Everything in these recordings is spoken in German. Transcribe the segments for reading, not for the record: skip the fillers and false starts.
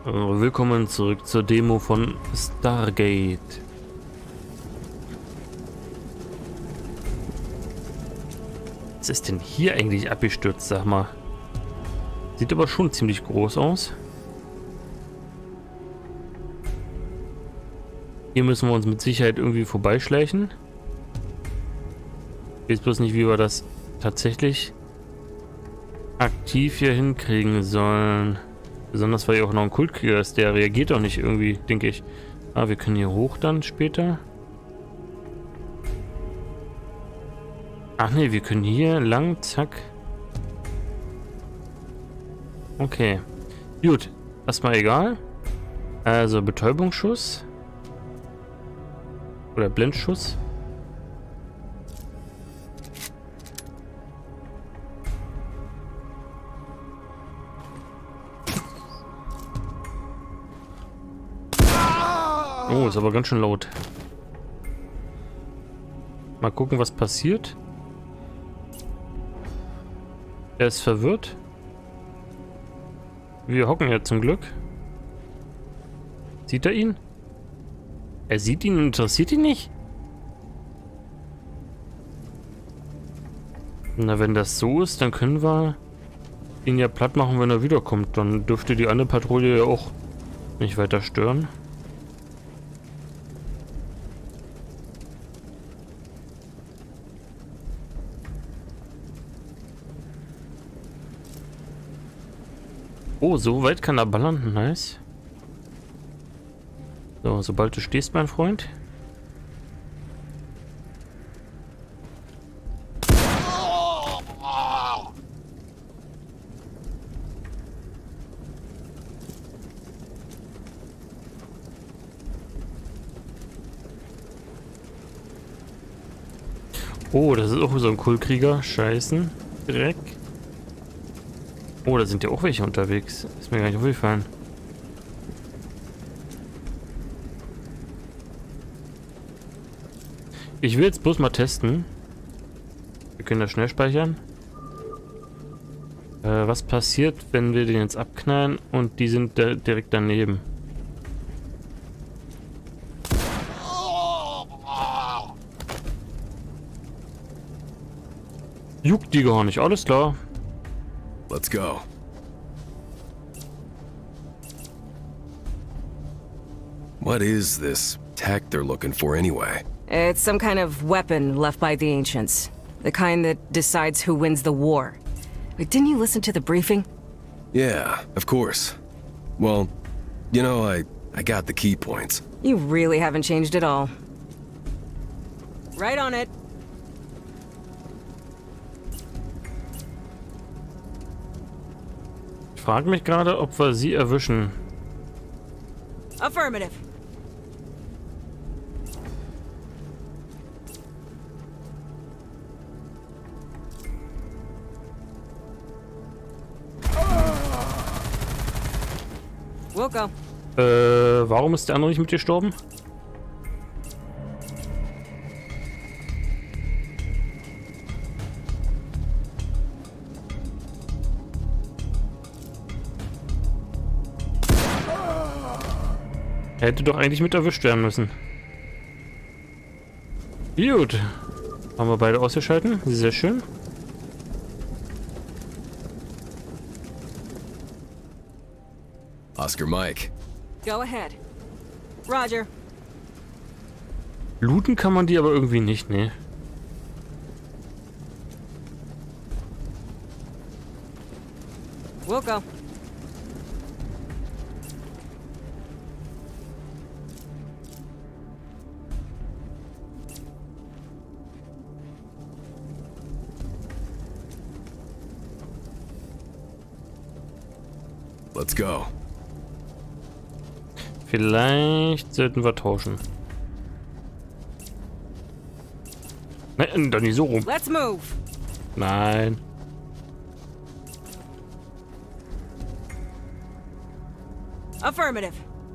Willkommen zurück zur Demo von Stargate. Was ist denn hier eigentlich abgestürzt, sag mal? Sieht aber schon ziemlich groß aus. Hier müssen wir uns mit Sicherheit irgendwie vorbeischleichen. Ich weiß bloß nicht, wie wir das tatsächlich aktiv hier hinkriegen sollen. Besonders weil hier auch noch ein Kultkrieger ist, der reagiert doch nicht irgendwie, denke ich. Ah, wir können hier hoch dann später. Ach nee, wir können hier lang, zack. Okay. Gut, erstmal egal. Also Betäubungsschuss. Oder Blendschuss. Oh, ist aber ganz schön laut. Mal gucken, was passiert. Er ist verwirrt. Wir hocken ja zum Glück. Sieht er ihn? Er sieht ihn und interessiert ihn nicht? Na, wenn das so ist, dann können wir ihn ja platt machen, wenn er wiederkommt. Dann dürfte die andere Patrouille ja auch nicht weiter stören. Oh, so weit kann er ballern. Nice. So, sobald du stehst, mein Freund. Oh, das ist auch so ein Kultkrieger. Scheißen. Dreck. Oh, da sind ja auch welche unterwegs. Ist mir gar nicht aufgefallen. Ich will jetzt bloß mal testen. Wir können das schnell speichern. Was passiert, wenn wir den jetzt abknallen und die sind direkt daneben? Juckt die gar nicht, alles klar. Let's go. What is this tech they're looking for anyway? It's some kind of weapon left by the ancients. The kind that decides who wins the war. But didn't you listen to the briefing? Yeah, of course. Well, you know, I got the key points. You really haven't changed at all. Right on it. Ich frage mich gerade, ob wir sie erwischen. Affirmative. We'll go. Warum ist der andere nicht mit gestorben? Er hätte doch eigentlich mit erwischt werden müssen. Gut. Haben wir beide ausgeschalten. Sehr schön. Oscar Mike. Go ahead. Roger. Looten kann man die aber irgendwie nicht, ne? We'll go. Let's go. Vielleicht sollten wir tauschen. Nein, doch nicht so rum. Let's move. Nein. Affirmative.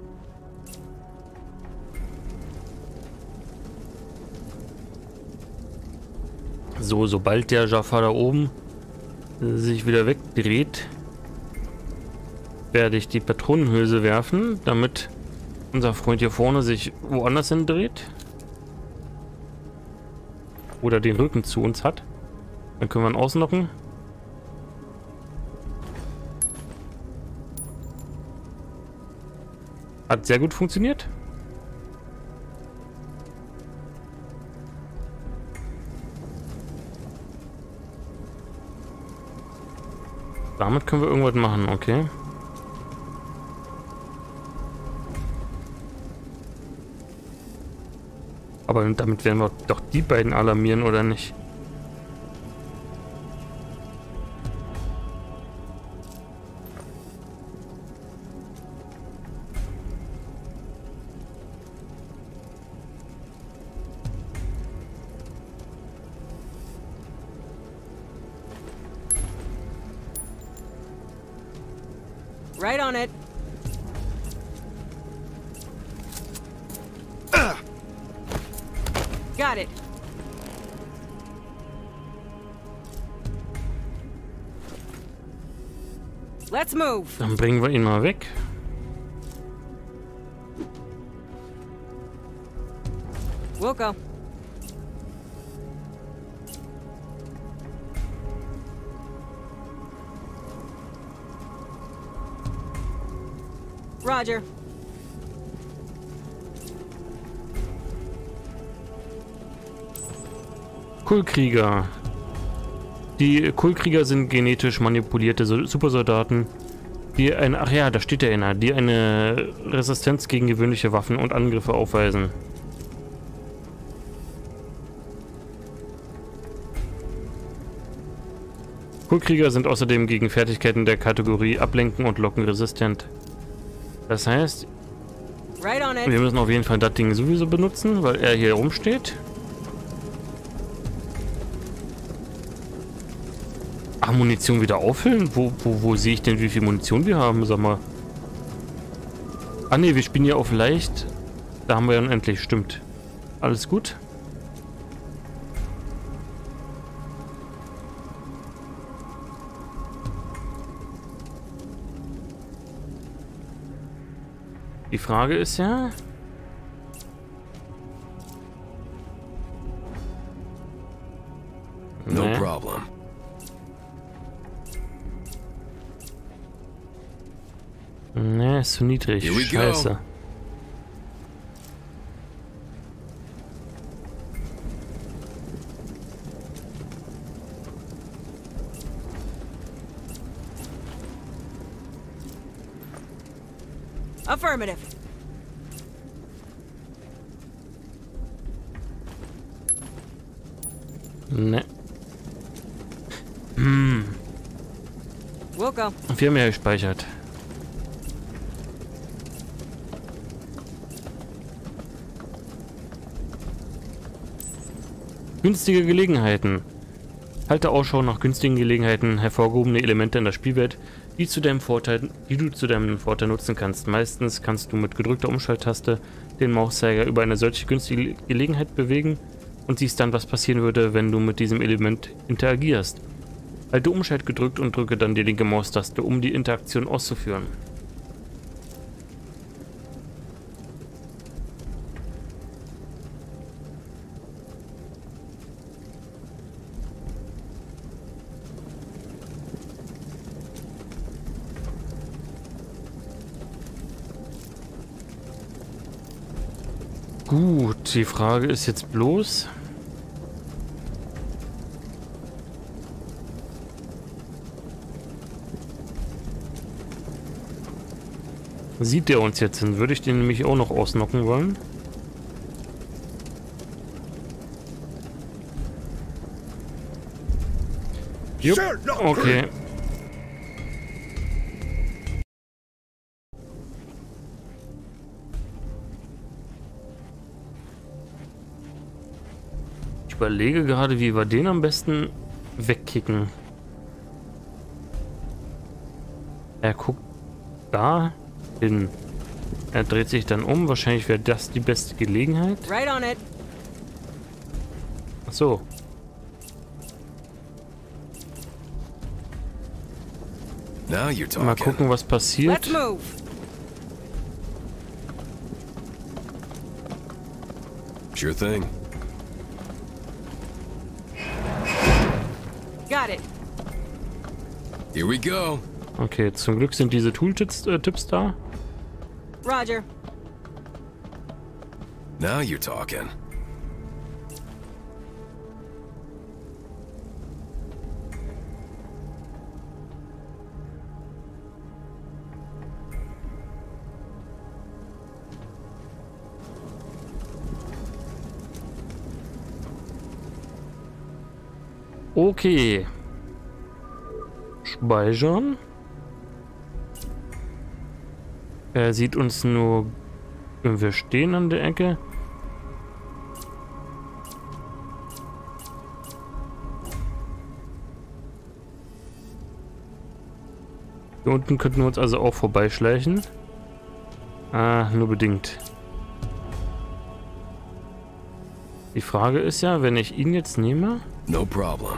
So, sobald der Jafar da oben sich wieder wegdreht, werde ich die Patronenhülse werfen, damit unser Freund hier vorne sich woanders hindreht. Oder den Rücken zu uns hat. Dann können wir ihn ausnocken. Hat sehr gut funktioniert. Damit können wir irgendwas machen, okay. Aber damit werden wir doch die beiden alarmieren, oder nicht? Right on it. Got it. Let's move. Dann bringen wir ihn mal weg. We'll go. Roger. Kulkrieger. Die Kulkrieger sind genetisch manipulierte Supersoldaten, die eine, ach ja, da steht der einer, die eine Resistenz gegen gewöhnliche Waffen und Angriffe aufweisen. Kulkrieger sind außerdem gegen Fertigkeiten der Kategorie Ablenken und Locken resistent. Das heißt, wir müssen auf jeden Fall das Ding sowieso benutzen, weil er hier rumsteht. Ach, Munition wieder auffüllen? Wo sehe ich denn, wie viel Munition wir haben? Sag mal. Ah ne, wir spielen ja auf leicht. Da haben wir ja unendlich, stimmt. Alles gut. Die Frage ist ja... No problem. Ne, ist zu niedrig. Scheiße. Affirmative. Ne. We'll go. Wir haben ja gespeichert. Günstige Gelegenheiten. Halte Ausschau nach günstigen Gelegenheiten, hervorgehobene Elemente in der Spielwelt, die du zu deinem Vorteil nutzen kannst. Meistens kannst du mit gedrückter Umschalttaste den Mauszeiger über eine solche günstige Gelegenheit bewegen und siehst dann, was passieren würde, wenn du mit diesem Element interagierst. Halte Umschalt gedrückt und drücke dann die linke Maustaste, um die Interaktion auszuführen. Gut, die Frage ist jetzt bloß... Sieht der uns jetzt hin? Würde ich den nämlich auch noch ausnocken wollen? Jupp, okay. Ich überlege gerade, wie wir den am besten wegkicken. Er guckt da hin. Er dreht sich dann um. Wahrscheinlich wäre das die beste Gelegenheit. Right on it. Ach so. Now you're talking. Mal gucken, was passiert. Let's move. Sure thing. Got it. Here we go. Okay, zum Glück sind diese Tooltips Tipps da. Roger. Now you're talking. Okay. Speichern. Er sieht uns nur, wenn wir stehen an der Ecke. Hier unten könnten wir uns also auch vorbeischleichen. Ah, nur bedingt. Die Frage ist ja, wenn ich ihn jetzt nehme... No problem.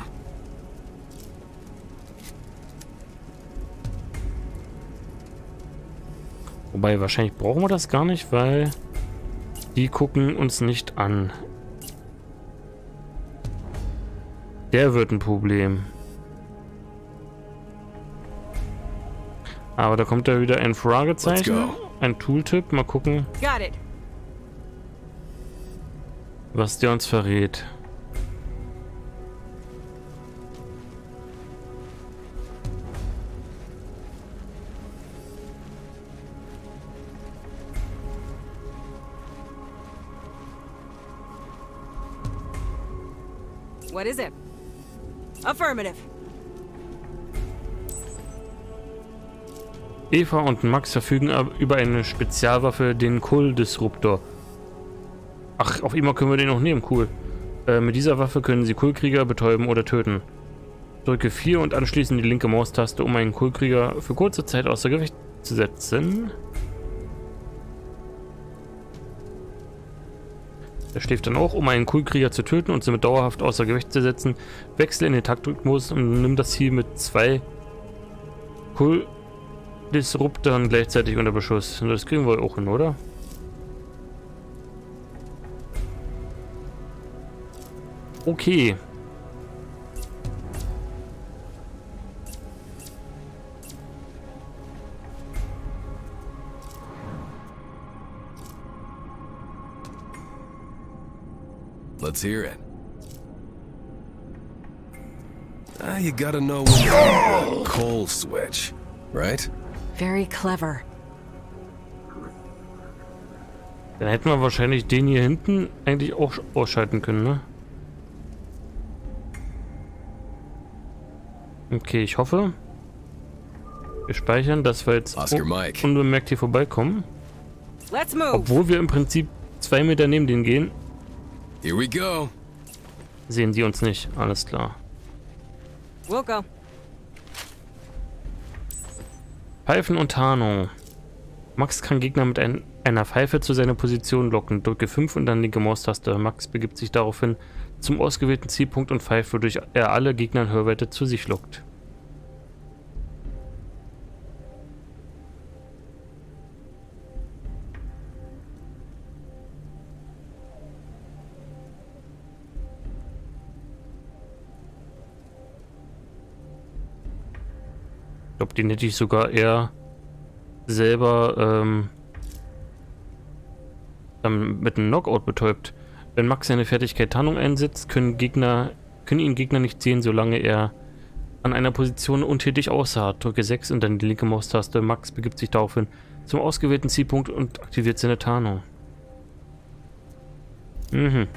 Wobei, wahrscheinlich brauchen wir das gar nicht, weil die gucken uns nicht an. Der wird ein Problem. Aber da kommt da wieder ein Fragezeichen, ein Tooltip. Mal gucken, was der uns verrät. What is it? Affirmative. Eva und Max verfügen über eine Spezialwaffe, den Kull-Disruptor. Ach, auf einmal können wir den noch nehmen, cool. Mit dieser Waffe können sie Kullkrieger betäuben oder töten. Drücke 4 und anschließend die linke Maustaste, um einen Kullkrieger für kurze Zeit außer Gefecht zu setzen. Er schläft dann auch, um einen Kullkrieger zu töten und somit dauerhaft außer Gefecht zu setzen. Wechsle in den Taktrhythmus und nimm das Ziel mit 2 Kull-Disruptoren gleichzeitig unter Beschuss. Und das kriegen wir auch hin, oder? Okay. Let's hear it. You gotta know when to coal switch, right? Very clever. Dann hätten wir wahrscheinlich den hier hinten eigentlich auch ausschalten können, ne? Okay, ich hoffe, wir speichern, dass wir jetzt unbemerkt hier vorbeikommen. Obwohl wir im Prinzip 2 Meter neben denen gehen. Here we go. Sehen die uns nicht, alles klar. We'll go. Pfeifen und Tarnung. Max kann Gegner mit einer Pfeife zu seiner Position locken. Drücke 5 und dann linke Maustaste. Max begibt sich daraufhin zum ausgewählten Zielpunkt und pfeift, wodurch er alle Gegner in Hörweite zu sich lockt. Ich glaube, den hätte ich sogar eher selber dann mit einem Knockout betäubt. Wenn Max seine Fertigkeit Tarnung einsetzt, können ihn Gegner nicht sehen, solange er an einer Position untätig aussah. Drücke 6 und dann die linke Maustaste. Max begibt sich daraufhin zum ausgewählten Zielpunkt und aktiviert seine Tarnung. Mhm.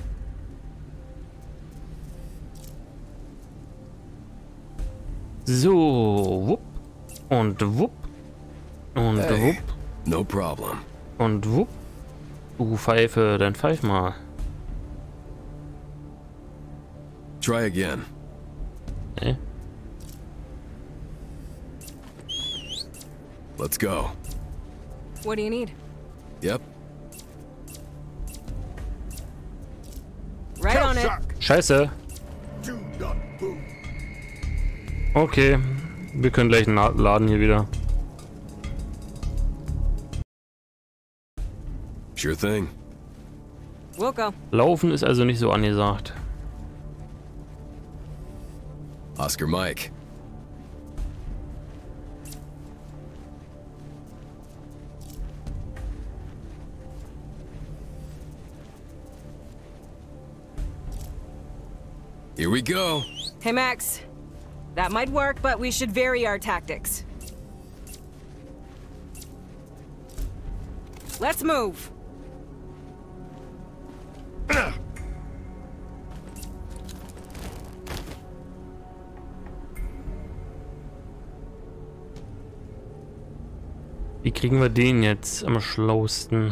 So, wupp. Und wupp. Und wupp. No problem. Und wupp. Du Pfeife, dann pfeif mal. Try again. Let's go. What do you need? Yep. Right on it. Scheiße. Okay. Wir können gleich laden hier wieder. Sure thing. We'll go. Laufen ist also nicht so angesagt. Oscar Mike. Here we go. Hey, Max. That might work, but we should vary our tactics. Let's move. Wie kriegen wir den jetzt am schlausten?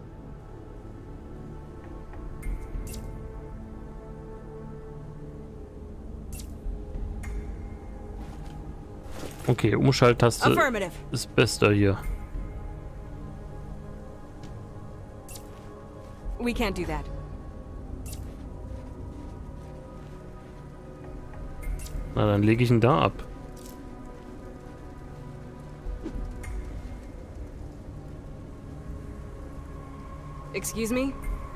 Okay, Umschalttaste ist bester hier. We can't do that. Na, dann lege ich ihn da ab. Excuse me?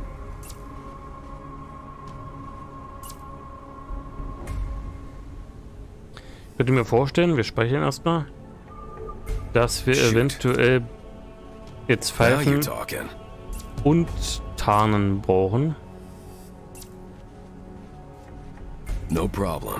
Könnt ihr mir vorstellen, wir speichern erstmal, dass wir eventuell jetzt Pfeifen und Tarnen brauchen. No problem.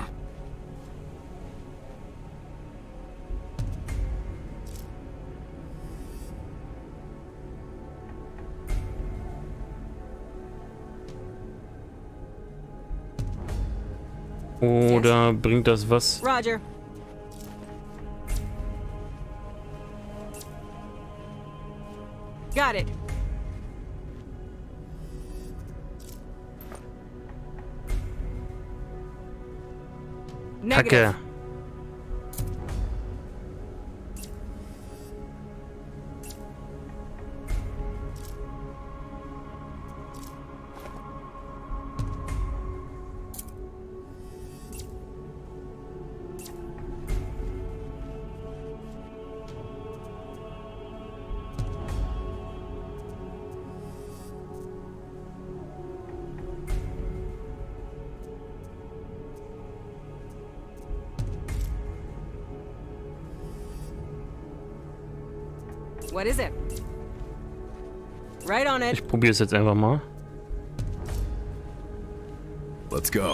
Oder bringt das was? Roger. Got it. Kacke. What is it? Right on it. Ich probiere es jetzt einfach mal. Let's go.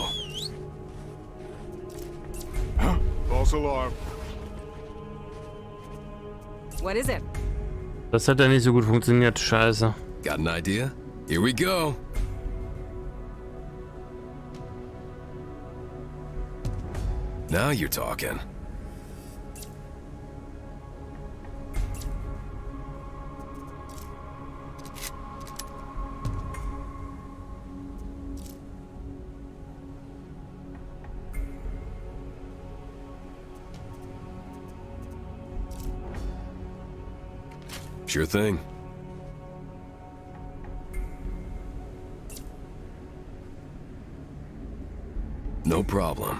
False alarm. What is it? Das hat ja nicht so gut funktioniert. Scheiße. Got an idea? Here we go. Now you're talking. Sure thing. No problem.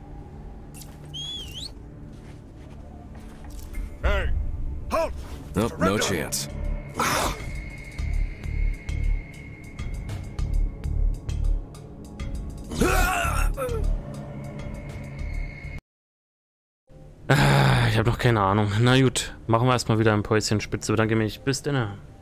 Hey! Halt! Nope, no chance. Ich habe noch keine Ahnung. Na gut, machen wir erstmal wieder ein Päuschen Spitze. Bedanke mich. Bis dann.